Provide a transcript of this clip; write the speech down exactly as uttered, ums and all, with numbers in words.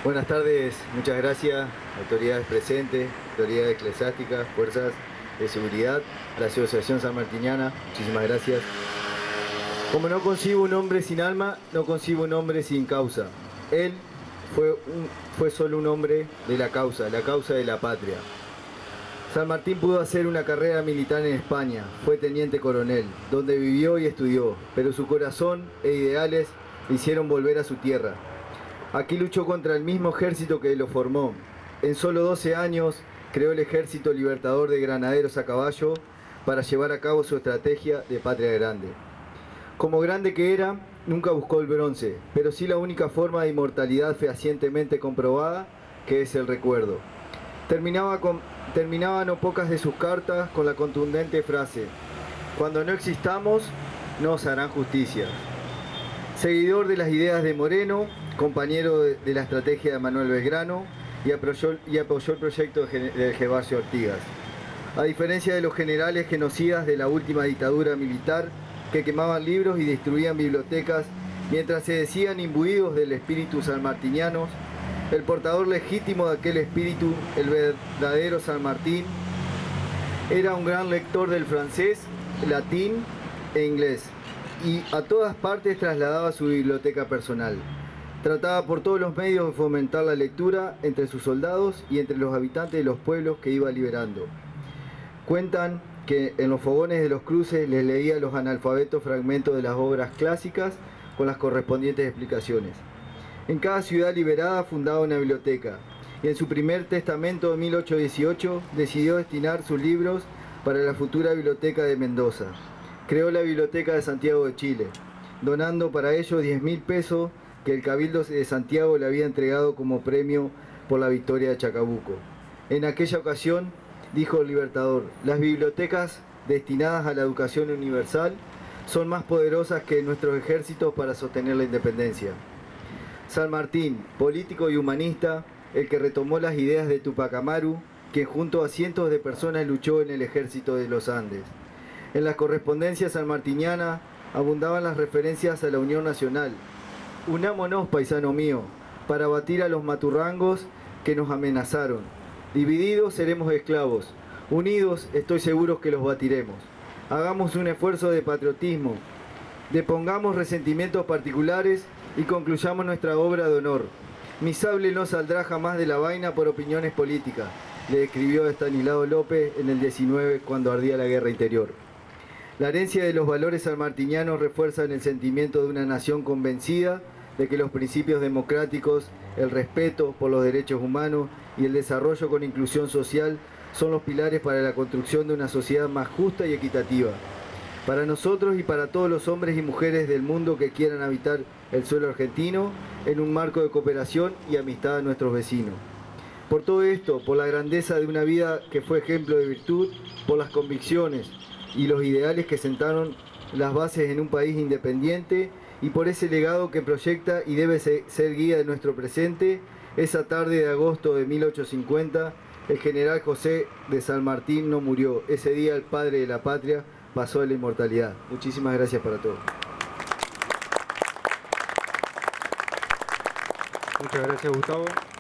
Buenas tardes, muchas gracias, autoridades presentes, autoridades eclesiásticas, fuerzas de seguridad, la Asociación Sanmartiniana, muchísimas gracias. Como no concibo un hombre sin alma, no concibo un hombre sin causa. Él fue, un, fue solo un hombre de la causa, la causa de la patria. San Martín pudo hacer una carrera militar en España, fue teniente coronel, donde vivió y estudió, pero su corazón e ideales le hicieron volver a su tierra. Aquí luchó contra el mismo ejército que lo formó. En solo doce años creó el Ejército Libertador de Granaderos a Caballo para llevar a cabo su estrategia de patria grande. Como grande que era, nunca buscó el bronce, pero sí la única forma de inmortalidad fehacientemente comprobada, que es el recuerdo. Terminaba, con, terminaba no pocas de sus cartas con la contundente frase: cuando no existamos, no os harán justicia. Seguidor de las ideas de Moreno, compañero de, de la estrategia de Manuel Belgrano y apoyó, y apoyó el proyecto de, de Gervasio Artigas. A diferencia de los generales genocidas de la última dictadura militar, que quemaban libros y destruían bibliotecas mientras se decían imbuidos del espíritu sanmartiniano, el portador legítimo de aquel espíritu, el verdadero San Martín, era un gran lector del francés, latín e inglés, y a todas partes trasladaba su biblioteca personal. Trataba por todos los medios de fomentar la lectura entre sus soldados y entre los habitantes de los pueblos que iba liberando. Cuentan que en los fogones de los cruces les leía a los analfabetos fragmentos de las obras clásicas con las correspondientes explicaciones. En cada ciudad liberada fundaba una biblioteca, y en su primer testamento de mil ochocientos dieciocho decidió destinar sus libros para la futura biblioteca de Mendoza. Creó la Biblioteca de Santiago de Chile, donando para ello diez mil pesos que el Cabildo de Santiago le había entregado como premio por la victoria de Chacabuco. En aquella ocasión, dijo el Libertador, las bibliotecas destinadas a la educación universal son más poderosas que nuestros ejércitos para sostener la independencia. San Martín, político y humanista, el que retomó las ideas de Tupac Amaru, quien junto a cientos de personas luchó en el ejército de los Andes. En la correspondencia sanmartiniana abundaban las referencias a la Unión Nacional. Unámonos, paisano mío, para batir a los maturrangos que nos amenazaron. Divididos seremos esclavos, unidos estoy seguro que los batiremos. Hagamos un esfuerzo de patriotismo, depongamos resentimientos particulares y concluyamos nuestra obra de honor. Mi sable no saldrá jamás de la vaina por opiniones políticas, le escribió Estanislao López en el diecinueve cuando ardía la guerra interior. La herencia de los valores sanmartinianos refuerza en el sentimiento de una nación convencida de que los principios democráticos, el respeto por los derechos humanos y el desarrollo con inclusión social son los pilares para la construcción de una sociedad más justa y equitativa. Para nosotros y para todos los hombres y mujeres del mundo que quieran habitar el suelo argentino en un marco de cooperación y amistad a nuestros vecinos. Por todo esto, por la grandeza de una vida que fue ejemplo de virtud, por las convicciones y los ideales que sentaron las bases en un país independiente y por ese legado que proyecta y debe ser guía de nuestro presente, esa tarde de agosto de mil ochocientos cincuenta, el general José de San Martín no murió. Ese día el padre de la patria pasó a la inmortalidad. Muchísimas gracias para todos. Muchas gracias, Gustavo.